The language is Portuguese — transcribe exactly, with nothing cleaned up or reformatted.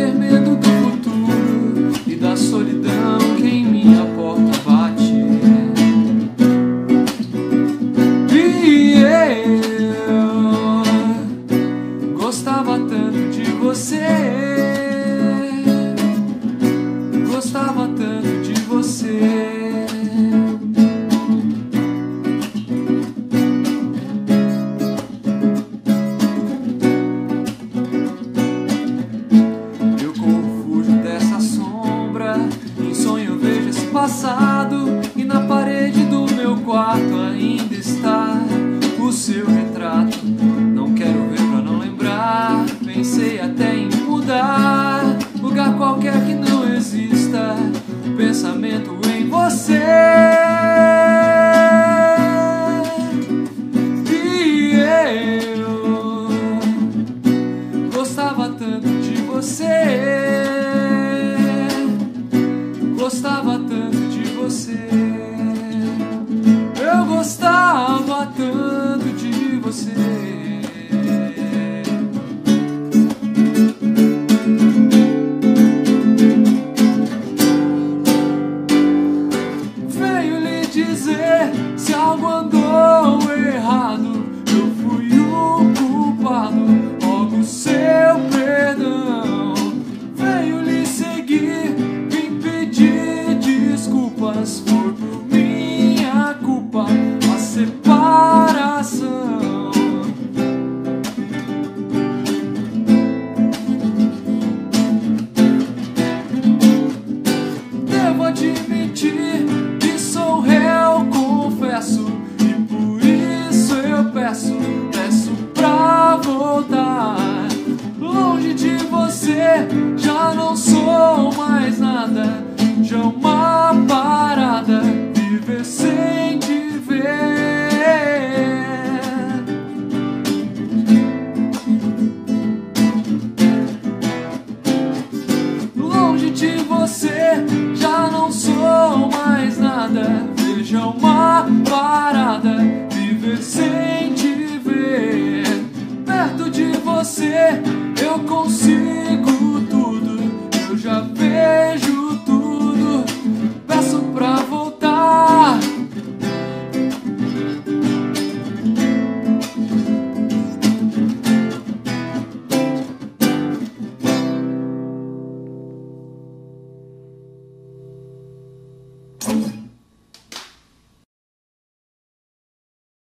ter medo do futuro e da solidão que em minha porta bate. E eu gostava tanto de você, gostava tanto de você. Em sonho eu vejo esse passado, e na parede do meu quarto ainda está o seu retrato. Não quero ver pra não lembrar, pensei até em mudar lugar qualquer que não exista o pensamento em você. E eu gostava tanto de você, gostava tanto de você, eu gostava tanto de você. Venho lhe dizer, se algo andou errado, eu fui o culpado, rogo seu perdão. Venho lhe seguir, desculpas, foi por minha culpa a separação. Devo admitir que sou réu, confesso, e por isso eu peço, peço pra voltar. Longe de você já não sou mais nada, já uma parada, viver sem te ver. Longe de você já não sou mais nada, veja uma parada, viver sem te ver. Perto de você eu consigo